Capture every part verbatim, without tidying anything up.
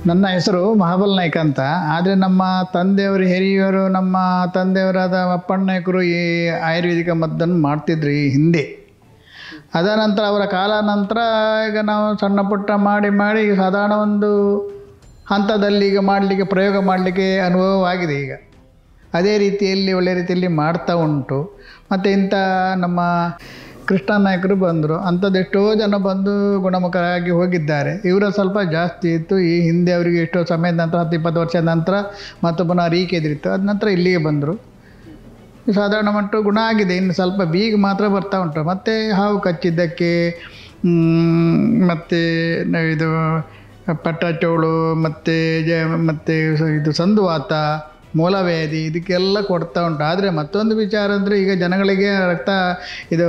ನನ್ನ ಹೆಸರು ಮಹಾಬಲ ನಾಯ್ಕ ಅಂತ. ಆದರೆ ನಮ್ಮ ತಂದೆಯವರು ಹಿರಿಯವರು ನಮ್ಮ ತಂದೆಯವರಾದ ಅಪ್ಪಣ್ಣ ನಾಯಕರು ಈ ಆಯುರ್ವೇದಿಕ ಮದ್ದನ್ನು ಮಾಡ್ತಿದ್ರು ಈ ಹಿಂದೆ. ಅದ ನಂತರ ಅವರ ಕಾಲ ನಂತರ ಈಗ ನಾವು ಸಣ್ಣ ಪುಟ್ಟ ಮಾಡಿ ಮಾಡಿ ಸಾಧಾರಣ ಒಂದು ಹಂತದಲ್ಲಿ ಈಗ ಮಾಡಲಿಕ್ಕೆ ಪ್ರಯೋಗ ಮಾಡಲಿಕ್ಕೆ ಅನುಭವವಾಗಿದೆ. ಈಗ ಅದೇ ರೀತಿಯಲ್ಲಿ ಒಳ್ಳೆಯ ರೀತಿಯಲ್ಲಿ ಮಾಡ್ತಾ ಉಂಟು. ಮತ್ತು ಇಂಥ ನಮ್ಮ ಕೃಷ್ಣ ನಾಯಕರು ಬಂದರು, ಅಂಥದ್ದೆಷ್ಟೋ ಜನ ಬಂದು ಗುಣಮುಖರಾಗಿ ಹೋಗಿದ್ದಾರೆ. ಇವರ ಸ್ವಲ್ಪ ಜಾಸ್ತಿ ಇತ್ತು. ಈ ಹಿಂದೆ ಅವರಿಗೆ ಎಷ್ಟೋ ಸಮಯದ ನಂತರ ಹತ್ತು ಇಪ್ಪತ್ತು ವರ್ಷದ ನಂತರ ಮತ್ತು ಪುನಃ ರೀಕೆದಿರಿತ್ತು. ಅದ ನಂತರ ಇಲ್ಲಿಗೆ ಬಂದರು. ಸಾಧಾರಣ ಮಟ್ಟ ಗುಣ ಆಗಿದೆ. ಇನ್ನು ಸ್ವಲ್ಪ ಬೀಗ ಮಾತ್ರ ಬರ್ತಾ ಉಂಟು. ಮತ್ತು ಹಾವು ಕಚ್ಚಿದ್ದಕ್ಕೆ ಮತ್ತು ಇದು ಪಟ್ಟಚೋಳು ಮತ್ತು ಜ ಮತ್ತು ಇದು ಸಂದುವಾತ, ಮೂಲವ್ಯಾಧಿ ಇದಕ್ಕೆಲ್ಲ ಕೊಡ್ತಾ ಉಂಟು. ಆದರೆ ಮತ್ತೊಂದು ವಿಚಾರ ಅಂದರೆ ಈಗ ಜನಗಳಿಗೆ ರಕ್ತ ಇದು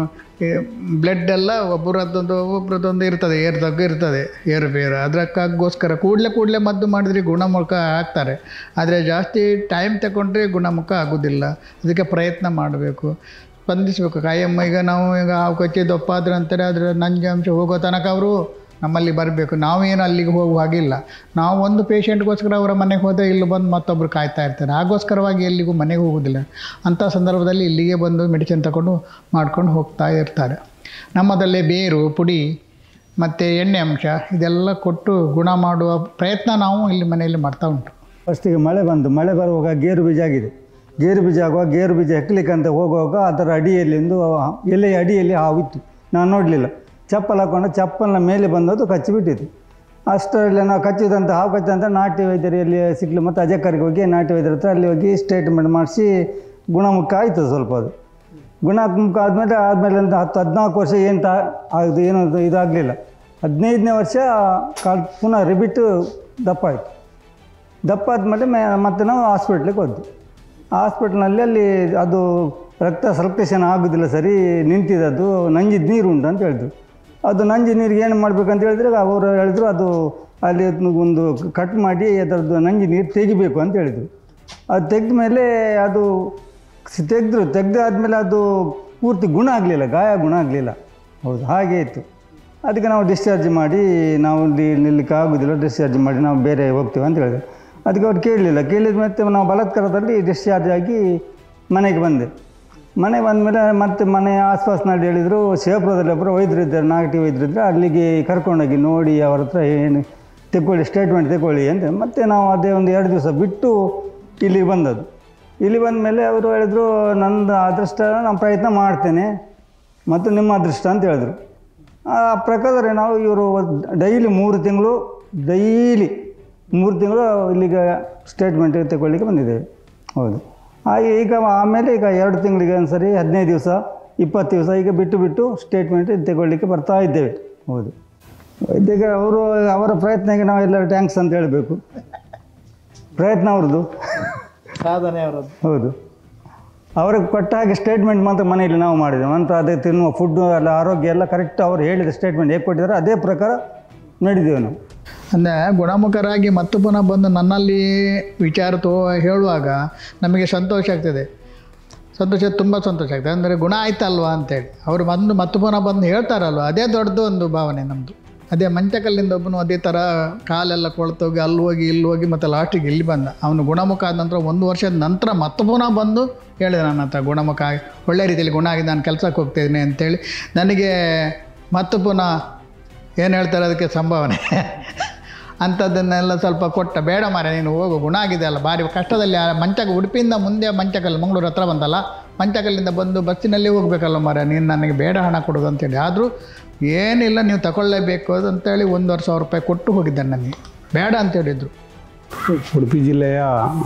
ಬ್ಲಡ್ಡೆಲ್ಲ ಒಬ್ಬರದ್ದೊಂದು ಒಬ್ಬರದ್ದೊಂದು ಇರ್ತದೆ, ಏರ್ದಾಗ ಇರ್ತದೆ ಏರುಪೇರು. ಅದಕ್ಕಾಗೋಸ್ಕರ ಕೂಡಲೇ ಕೂಡಲೇ ಮದ್ದು ಮಾಡಿದರೆ ಗುಣಮುಖ ಆಗ್ತಾರೆ. ಆದರೆ ಜಾಸ್ತಿ ಟೈಮ್ ತಗೊಂಡ್ರೆ ಗುಣಮುಖ ಆಗೋದಿಲ್ಲ. ಅದಕ್ಕೆ ಪ್ರಯತ್ನ ಮಾಡಬೇಕು, ಸ್ಪಂದಿಸಬೇಕು ಕಾಯಮ್ಮ. ಈಗ ನಾವು ಈಗ ಹಾವು ಕಚ್ಚಿ ದಪ್ಪ ಆದರೆ ಅಂತಾರೆ, ಆದರೆ ನಂಜಾಂಶ ಹೋಗೋ ತನಕ ಅವರು ನಮ್ಮಲ್ಲಿ ಬರಬೇಕು. ನಾವೇನು ಅಲ್ಲಿಗೆ ಹೋಗುವ ಹಾಗಿಲ್ಲ. ನಾವು ಒಂದು ಪೇಷಂಟ್ಗೋಸ್ಕರ ಅವರ ಮನೆಗೆ ಹೋದರೆ ಇಲ್ಲಿ ಬಂದು ಮತ್ತೊಬ್ಬರು ಕಾಯ್ತಾ ಇರ್ತಾರೆ. ಹಾಗೋಸ್ಕರವಾಗಿ ಎಲ್ಲಿಗೂ ಮನೆಗೆ ಹೋಗೋದಿಲ್ಲ. ಅಂಥ ಸಂದರ್ಭದಲ್ಲಿ ಇಲ್ಲಿಗೆ ಬಂದು ಮೆಡಿಸಿನ್ ತಗೊಂಡು ಮಾಡ್ಕೊಂಡು ಹೋಗ್ತಾ ಇರ್ತಾರೆ. ನಮ್ಮದಲ್ಲೇ ಬೇರು ಪುಡಿ ಮತ್ತು ಎಣ್ಣೆ ಅಂಶ ಇದೆಲ್ಲ ಕೊಟ್ಟು ಗುಣ ಮಾಡುವ ಪ್ರಯತ್ನ ನಾವು ಇಲ್ಲಿ ಮನೆಯಲ್ಲಿ ಮಾಡ್ತಾ ಉಂಟು. ಫಸ್ಟಿಗೆ ಮಳೆ ಬಂದು ಮಳೆ ಬರುವಾಗ ಗೇರು ಬೀಜ ಆಗಿದೆ. ಗೇರು ಬೀಜ ಆಗುವಾಗ ಗೇರು ಬೀಜ ಹೆಕ್ಲಿಕ್ಕಂತ ಹೋಗುವಾಗ ಅದರ ಅಡಿಯಲ್ಲಿಂದು ಎಲೆಯ ಅಡಿಯಲ್ಲಿ ಹಾವಿತ್ತು. ನಾನು ನೋಡಲಿಲ್ಲ. ಚಪ್ಪಲ್ ಹಾಕ್ಕೊಂಡು ಚಪ್ಪಲ್ನ ಮೇಲೆ ಬಂದದ್ದು ಕಚ್ಚಿಬಿಟ್ಟಿತ್ತು. ಅಷ್ಟರಲ್ಲಿ ನಾವು ಕಚ್ಚಿದಂಥ ಹಾವು ಕಚ್ಚಿದಂಥ ನಾಟಿ ವೈದ್ಯರಲ್ಲಿ ಸಿಕ್ಕಲು ಮತ್ತು ಅಜಕ್ಕರಿಗೆ ಹೋಗಿ ನಾಟಿ ವೈದ್ಯರ ಹತ್ರ ಅಲ್ಲಿ ಹೋಗಿ ಸ್ಟೇಟ್ಮೆಂಟ್ ಮಾಡಿಸಿ ಗುಣಮುಖ ಆಯಿತು. ಸ್ವಲ್ಪ ಅದು ಗುಣಮುಖ ಆದಮೇಲೆ ಆದಮೇಲೆ ಅಂತ ಹತ್ತು ಹದಿನಾಲ್ಕು ವರ್ಷ ಏನು ತಾ ಅದು ಏನೋ ಇದಾಗಲಿಲ್ಲ. ಹದಿನೈದನೇ ವರ್ಷ ಕಾಲ್ ಪುನಃ ರಿಬಿಟ್ಟು ದಪ್ಪ ಆಯಿತು. ದಪ್ಪ ಆದಮೇಲೆ ಮೇ ಮತ್ತೆ ನಾವು ಹಾಸ್ಪಿಟ್ಲಿಗೆ ಹೋದ್ವಿ. ಹಾಸ್ಪಿಟ್ಲ್ನಲ್ಲಿ ಅಲ್ಲಿ ಅದು ರಕ್ತ ಸರ್ಕ್ಯುಲೇಷನ್ ಆಗೋದಿಲ್ಲ, ಸರಿ ನಿಂತಿದ್ದದು, ನಂಜಿದ ನೀರು ಉಂಟು ಅಂತ ಹೇಳಿದ್ರು. ಅದು ನಂಜಿ ನೀರಿಗೆ ಏನು ಮಾಡಬೇಕಂತ ಹೇಳಿದ್ರೆ ಅವರು ಹೇಳಿದ್ರು ಅದು ಅಲ್ಲಿ ಒಂದು ಕಟ್ ಮಾಡಿ ಅದರದ್ದು ನಂಜಿ ನೀರು ತೆಗಿಬೇಕು ಅಂತ ಹೇಳಿದರು. ಅದು ತೆಗೆದ ಮೇಲೆ ಅದು ತೆಗೆದ್ರು. ತೆಗೆದಾದ್ಮೇಲೆ ಅದು ಪೂರ್ತಿ ಗುಣ ಆಗಲಿಲ್ಲ, ಗಾಯ ಗುಣ ಆಗಲಿಲ್ಲ. ಹೌದು, ಹಾಗೇ ಇತ್ತು. ಅದಕ್ಕೆ ನಾವು ಡಿಸ್ಚಾರ್ಜ್ ಮಾಡಿ ನಾವು ಇಲ್ಲಿ ನಿಲ್ಲಕ್ಕೆ ಆಗೋದಿಲ್ಲ, ಡಿಸ್ಚಾರ್ಜ್ ಮಾಡಿ ನಾವು ಬೇರೆ ಹೋಗ್ತೀವಿ ಅಂತ ಹೇಳಿದ್ರು. ಅದಕ್ಕೆ ಅವ್ರು ಕೇಳಲಿಲ್ಲ. ಕೇಳಿದ ಮತ್ತೆ ನಾವು ಬಲಾತ್ಕಾರದಲ್ಲಿ ಡಿಸ್ಚಾರ್ಜ್ ಆಗಿ ಮನೆಗೆ ಬಂದೆ. ಮನೆಗೆ ಬಂದಮೇಲೆ ಮತ್ತೆ ಮನೆ ಆಸ್ಪಾಸ್ನಲ್ಲಿ ಹೇಳಿದರು ಶಿವಪುರದಲ್ಲಿ ಒಬ್ಬರು ವೈದ್ಯರಿದ್ದಾರೆ, ನಾಗಟಿ ವೈದ್ಯರಿದ್ದರೆ ಅಲ್ಲಿಗೆ ಕರ್ಕೊಂಡೋಗಿ ನೋಡಿ ಅವ್ರ ಹತ್ರ ಏನು ತೆಗೊಳ್ಳಿ ಸ್ಟೇಟ್ಮೆಂಟ್ ತೆಗೊಳ್ಳಿ ಅಂತ. ಮತ್ತು ನಾವು ಅದೇ ಒಂದು ಎರಡು ದಿವಸ ಬಿಟ್ಟು ಇಲ್ಲಿಗೆ ಬಂದದ್ದು. ಇಲ್ಲಿ ಬಂದ ಮೇಲೆ ಅವರು ಹೇಳಿದರು ನಂದು ಅದೃಷ್ಟ ನಾನು ಪ್ರಯತ್ನ ಮಾಡ್ತೇನೆ ಮತ್ತು ನಿಮ್ಮ ಅದೃಷ್ಟ ಅಂತ ಹೇಳಿದ್ರು. ಆ ಪ್ರಕಾರ ನಾವು ಇವರು ಡೈಲಿ ಮೂರು ತಿಂಗಳು ಡೈಲಿ ಮೂರು ತಿಂಗಳು ಇಲ್ಲಿಗೆ ಸ್ಟೇಟ್ಮೆಂಟ್ ತೆಗೊಳ್ಳಿಕ್ಕೆ ಬಂದಿದ್ದೇವೆ. ಹೌದು, ಹಾಗೆ ಈಗ ಆಮೇಲೆ ಈಗ ಎರಡು ತಿಂಗಳಿಗೆ ಒಂದು ಸರಿ ಹದಿನೈದು ದಿವಸ ಇಪ್ಪತ್ತು ದಿವಸ ಈಗ ಬಿಟ್ಟು ಬಿಟ್ಟು ಸ್ಟೇಟ್ಮೆಂಟ್ ತೆಗೊಳ್ಳಿಕ್ಕೆ ಬರ್ತಾ ಇದ್ದೇವೆ. ಹೌದು, ವೈದ್ಯರಿಗೆ ಅವರು ಅವರ ಪ್ರಯತ್ನಕ್ಕೆ ನಾವೆಲ್ಲರೂ ಟ್ಯಾಂಕ್ಸ್ ಅಂತ ಹೇಳಬೇಕು. ಪ್ರಯತ್ನ ಅವ್ರದ್ದು, ಸಾಧನೆ ಅವರದ್ದು. ಹೌದು, ಅವ್ರಿಗೆ ಕೊಟ್ಟ ಹಾಗೆ ಸ್ಟೇಟ್ಮೆಂಟ್ ಮಾತ್ರ ಮನೆಯಲ್ಲಿ ನಾವು ಮಾಡಿದ್ದೇವೆ. ನಂತರ ಅದೇ ತಿನ್ನುವ ಫುಡ್ಡು ಎಲ್ಲ ಆರೋಗ್ಯ ಎಲ್ಲ ಕರೆಕ್ಟ್ ಅವರು ಹೇಳಿದ ಸ್ಟೇಟ್ಮೆಂಟ್ ಹೇಗೆ ಕೊಟ್ಟಿದ್ದಾರೆ ಅದೇ ಪ್ರಕಾರ ನಡೆದೇವೆ ನಾವು. ಅಂದರೆ ಗುಣಮುಖರಾಗಿ ಮತ್ತು ಪುನಃ ಬಂದು ನನ್ನಲ್ಲಿ ವಿಚಾರ ತೋ ಹೇಳುವಾಗ ನಮಗೆ ಸಂತೋಷ ಆಗ್ತದೆ. ಸಂತೋಷ ತುಂಬ ಸಂತೋಷ ಆಗ್ತದೆ. ಅಂದರೆ ಗುಣ ಆಯ್ತಲ್ವ ಅಂತೇಳಿ ಅವರು ಬಂದು ಮತ್ತು ಪುನಃ ಬಂದು ಹೇಳ್ತಾರಲ್ವ, ಅದೇ ದೊಡ್ಡದು ಒಂದು ಭಾವನೆ ನಮ್ಮದು. ಅದೇ ಮಂಚಕಲ್ಲಿಂದ ಒಬ್ಬನು ಅದೇ ಥರ ಕಾಲೆಲ್ಲ ಕೊಳ್ತೋಗಿ ಅಲ್ಲಿ ಹೋಗಿ ಇಲ್ಲಿ ಹೋಗಿ ಮತ್ತು ಲಾಸ್ಟಿಗೆ ಇಲ್ಲಿ ಬಂದ. ಅವನು ಗುಣಮುಖ ಆದ ನಂತರ ಒಂದು ವರ್ಷದ ನಂತರ ಮತ್ತೆ ಪುನಃ ಬಂದು ಹೇಳಿದೆ ನನ್ನ ಹತ್ರ ಗುಣಮುಖ ಆಗಿ ಒಳ್ಳೆ ರೀತಿಯಲ್ಲಿ ಗುಣ ಆಗಿದೆ, ನಾನು ಕೆಲಸಕ್ಕೆ ಹೋಗ್ತಾಯಿದ್ದೀನಿ ಅಂತೇಳಿ. ನನಗೆ ಮತ್ತು ಪುನಃ ಏನು ಹೇಳ್ತಾರೆ ಅದಕ್ಕೆ ಸಂಭಾವನೆ ಅಂಥದ್ದನ್ನೆಲ್ಲ ಸ್ವಲ್ಪ ಕೊಟ್ಟ. ಬೇಡ ಮಾರೆ ನೀನು ಹೋಗು, ಗುಣ ಆಗಿದೆ ಅಲ್ಲ, ಭಾರಿ ಕಷ್ಟದಲ್ಲಿ ಮಂಚಕ ಉಡುಪಿಯಿಂದ ಮುಂದೆ ಮಂಚಕಲ್ಲು ಮಂಗಳೂರು ಹತ್ರ ಬಂದಲ್ಲ, ಮಂಚಕಲ್ಲಿಂದ ಬಂದು ಬಸ್ಸಿನಲ್ಲಿ ಹೋಗಬೇಕಲ್ಲ ಮಾರೆ, ನೀನು ನನಗೆ ಬೇಡ ಹಣ ಕೊಡೋದು ಅಂತೇಳಿ. ಆದರೂ ಏನಿಲ್ಲ ನೀವು ತಗೊಳ್ಳೇಬೇಕು ಅದು ಅಂತೇಳಿ ಒಂದೂವರೆ ಸಾವಿರ ರೂಪಾಯಿ ಕೊಟ್ಟು ಹೋಗಿದ್ದೆ. ನನಗೆ ಬೇಡ ಅಂತ ಹೇಳಿದರು. ಉಡುಪಿ ಜಿಲ್ಲೆಯ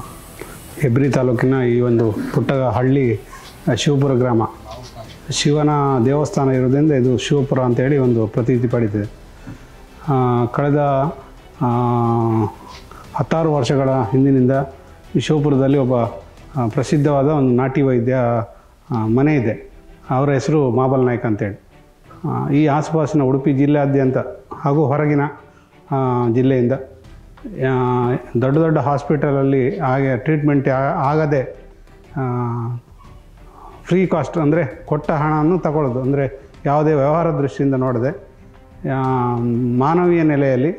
ಹೆಬ್ರಿ ತಾಲೂಕಿನ ಈ ಒಂದು ಪುಟ್ಟ ಹಳ್ಳಿ ಶಿವಪುರ ಗ್ರಾಮ, ಶಿವನ ದೇವಸ್ಥಾನ ಇರೋದ್ರಿಂದ ಇದು ಶಿವಪುರ ಅಂತೇಳಿ ಒಂದು ಪ್ರತೀತಿ ಪಡೀತಿದೆ. ಕಳೆದ ಹತ್ತಾರು ವರ್ಷಗಳ ಹಿಂದಿನಿಂದ ಈ ಶಿವಪುರದಲ್ಲಿ ಒಬ್ಬ ಪ್ರಸಿದ್ಧವಾದ ಒಂದು ನಾಟಿ ವೈದ್ಯ ಮನೆ ಇದೆ. ಅವರ ಹೆಸರು ಮಹಾಬಲ ನಾಯ್ಕ ಅಂತೇಳಿ. ಈ ಆಸುಪಾಸಿನ ಉಡುಪಿ ಜಿಲ್ಲೆಯಾದ್ಯಂತ ಹಾಗೂ ಹೊರಗಿನ ಜಿಲ್ಲೆಯಿಂದ ದೊಡ್ಡ ದೊಡ್ಡ ಹಾಸ್ಪಿಟಲಲ್ಲಿ ಹಾಗೆ ಟ್ರೀಟ್ಮೆಂಟ್ ಆಗದೆ ಫ್ರೀ ಕಾಸ್ಟ್ ಅಂದರೆ ಕೊಟ್ಟ ಹಣವನ್ನು ತಗೊಳ್ಳೋದು, ಅಂದರೆ ಯಾವುದೇ ವ್ಯವಹಾರ ದೃಷ್ಟಿಯಿಂದ ನೋಡದೆ ಮಾನವೀಯ ನೆಲೆಯಲ್ಲಿ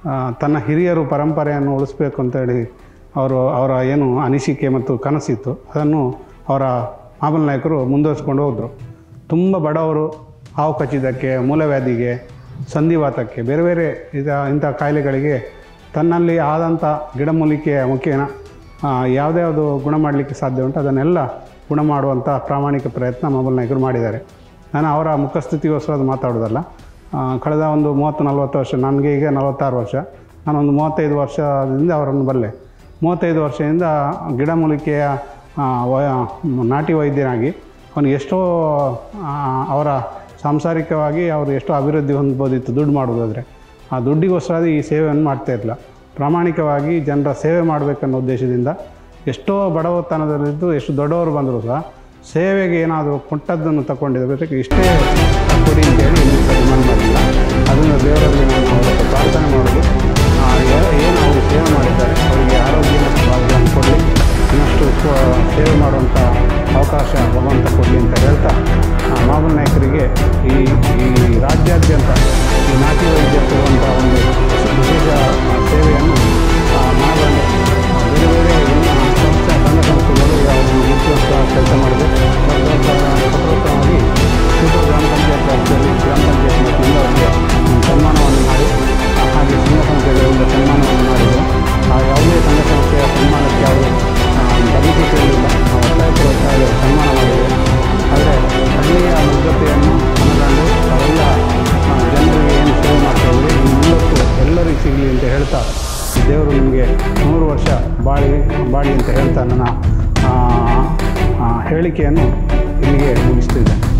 ತನ್ನ ಹಿರಿಯರು ಪರಂಪರೆಯನ್ನು ಉಳಿಸ್ಬೇಕು ಅಂತೇಳಿ ಅವರು ಅವರ ಏನು ಅನಿಸಿಕೆ ಮತ್ತು ಕನಸಿತ್ತು ಅದನ್ನು ಅವರ ಮಹಾಬಲ ನಾಯಕರು ಮುಂದುವರಿಸ್ಕೊಂಡು ಹೋದರು. ತುಂಬ ಬಡವರು ಹಾವು ಕಚ್ಚಿದ್ದಕ್ಕೆ, ಮೂಲವ್ಯಾಧಿಗೆ, ಸಂಧಿವಾತಕ್ಕೆ, ಬೇರೆ ಬೇರೆ ಇದ ಇಂಥ ಕಾಯಿಲೆಗಳಿಗೆ ತನ್ನಲ್ಲಿ ಆದಂಥ ಗಿಡಮೂಲಿಕೆಯ ಮುಖೇನ ಯಾವುದ್ಯಾವುದು ಗುಣ ಮಾಡಲಿಕ್ಕೆ ಸಾಧ್ಯ ಉಂಟು ಅದನ್ನೆಲ್ಲ ಗುಣ ಮಾಡುವಂಥ ಪ್ರಾಮಾಣಿಕ ಪ್ರಯತ್ನ ಮಹಾಬಲ ನಾಯಕರು ಮಾಡಿದ್ದಾರೆ. ನಾನು ಅವರ ಮುಖಸ್ತುತಿಗೋಸ್ಕರ ಅದು ಮಾತಾಡೋದಲ್ಲ. ಕಳೆದ ಒಂದು ಮೂವತ್ತು ನಲ್ವತ್ತು ವರ್ಷ, ನನಗೆ ಈಗ ನಲವತ್ತಾರು ವರ್ಷ, ನಾನೊಂದು ಮೂವತ್ತೈದು ವರ್ಷದಿಂದ ಅವರನ್ನು ಬಲ್ಲೆ. ಮೂವತ್ತೈದು ವರ್ಷದಿಂದ ಗಿಡಮೂಲಿಕೆಯ ವಯ ನಾಟಿ ವೈದ್ಯನಾಗಿ ಅವನು ಎಷ್ಟೋ ಅವರ ಸಾಂಸಾರಿಕವಾಗಿ ಅವರು ಎಷ್ಟೋ ಅಭಿವೃದ್ಧಿ ಹೊಂದ್ಬೋದಿತ್ತು ದುಡ್ಡು ಮಾಡೋದಾದರೆ. ಆ ದುಡ್ಡಿಗೋಸ್ಕರ ಈ ಸೇವೆಯನ್ನು ಮಾಡ್ತಾಯಿರಲಿಲ್ಲ. ಪ್ರಾಮಾಣಿಕವಾಗಿ ಜನರ ಸೇವೆ ಮಾಡಬೇಕನ್ನೋ ಉದ್ದೇಶದಿಂದ ಎಷ್ಟೋ ಬಡವತನದಲ್ಲಿದ್ದು ಎಷ್ಟು ದೊಡ್ಡವರು ಬಂದರೂ ಸಹ ಸೇವೆಗೆ ಏನಾದರೂ ಕೊಟ್ಟದ್ದನ್ನು ತಗೊಂಡಿದ್ದಕ್ಕೆ ಇಷ್ಟೇ ಕೊಡಿ ಅಂತೇಳಿ ಇನ್ನೂ ಡಿಮಾಂಡ್ ಮಾಡಿಲ್ಲ. ಅದನ್ನು ದೇವರಲ್ಲಿ ನಾನು ಅವರ ಪ್ರಾರ್ಥನೆ ಮಾಡೋದು, ಏನು ಅವರು ಸೇವೆ ಮಾಡಿದ್ದಾರೆ ಅವರಿಗೆ ಆರೋಗ್ಯ ಮತ್ತು ಭಾಗ್ಯವನ್ನು ಕೊಡಲಿ, ಇನ್ನಷ್ಟು ಸೇವೆ ಮಾಡುವಂಥ ಅವಕಾಶ ಭಗವಂತ ಕೊಡಲಿ ಅಂತ ಹೇಳ್ತಾ, ಮಹಾಬಲ ನಾಯಕರಿಗೆ ಈ ಈ ರಾಜ್ಯಾದ್ಯಂತ ಈ ನಾಟಿ ವೈದ್ಯ ಕೊಡುವಂಥ ಒಂದು ವಿಶೇಷ ಸೇವೆಯನ್ನು ಮಾಡಲು ಬೇರೆ ಬೇರೆ ಸಂಸ್ಥೆ ಸಂಘ ಸಂಸ್ಥೆಗಳು ಯಾವುದನ್ನು ಗುರುತಿಸುವಂಥ ಕೆಲಸ ಮಾಡಿದೆ. ಪ್ರಪ್ರಥಮವಾಗಿ ಚಿತ್ರದುರ್ಗ ಗ್ರಾಮ ಪಂಚಾಯತ್ ವ್ಯಾಪ್ತಿಯಲ್ಲಿ ಗ್ರಾಮ ಪಂಚಾಯತ್ ವತಿಯಿಂದ ಅವರಿಗೆ ಸನ್ಮಾನವನ್ನು ಮಾಡಿ, ಹಾಗೆ ಸಂಘ ಸಂಸ್ಥೆಗಳಿಂದ ಸನ್ಮಾನವನ್ನು ಮಾಡಿದರು. ಆ ಯಾವುದೇ ಸಂಘ ಸಂಸ್ಥೆಯ ಸನ್ಮಾನಕ್ಕೆ ಅವರು ಬಲಿಕೆ ಕೇಳಲಿಲ್ಲ, ನಾವು ಒತ್ತಾಯಪೂರ್ವಕ ಒತ್ತಾಯ ಸನ್ಮಾನ ಮಾಡಿದ್ದೇವೆ. ಆದರೆ ಹಳ್ಳಿಯ ಮುಗ್ಧತೆಯನ್ನು ಮನಗಂಡು ಅವೆಲ್ಲ ಜನರಿಗೆ ಏನು ಸೇವೆ ಮಾಡ್ತಾಯಿದ್ರಿ ಈ ಮೂಲಕ್ಕೂ ಎಲ್ಲರಿಗೂ ಸಿಗಲಿ ಅಂತ ಹೇಳ್ತಾ, ದೇವರು ನಿಮಗೆ ನೂರು ವರ್ಷ ಬಾಳಿ ಬಾಳಿ ಅಂತ ಹೇಳ್ತಾ ನನ್ನ ಹೇಳಿಕೆಯನ್ನು ಇಲ್ಲಿಗೆ ಮುಗಿಸ್ತಿದ್ದೆ.